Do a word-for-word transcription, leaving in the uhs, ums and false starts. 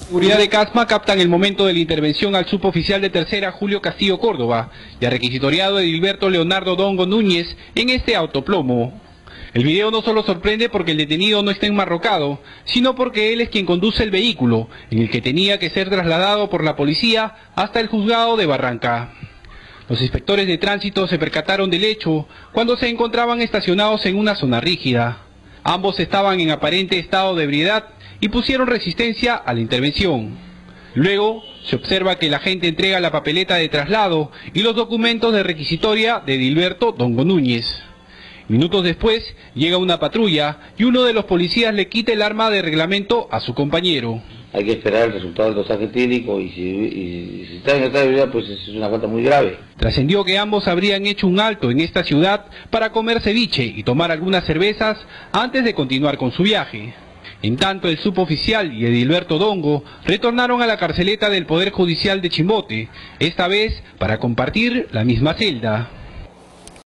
Seguridad de Casma captan el momento de la intervención al suboficial de tercera Julio Castillo Córdoba y al requisitoriado Edilberto Leonardo Dongo Núñez en este autoplomo. El video no solo sorprende porque el detenido no está enmarrocado, sino porque él es quien conduce el vehículo, en el que tenía que ser trasladado por la policía hasta el juzgado de Barranca. Los inspectores de tránsito se percataron del hecho cuando se encontraban estacionados en una zona rígida. Ambos estaban en aparente estado de ebriedad y pusieron resistencia a la intervención. Luego se observa que el agente entrega la papeleta de traslado y los documentos de requisitoria de Edilberto Dongo Núñez. Minutos después llega una patrulla y uno de los policías le quita el arma de reglamento a su compañero. Hay que esperar el resultado del dosaje clínico y si, y, si está en estado de ebriedad, pues es una falta muy grave. Trascendió que ambos habrían hecho un alto en esta ciudad para comer ceviche y tomar algunas cervezas antes de continuar con su viaje. En tanto, el suboficial y Edilberto Dongo retornaron a la carceleta del Poder Judicial de Chimbote, esta vez para compartir la misma celda.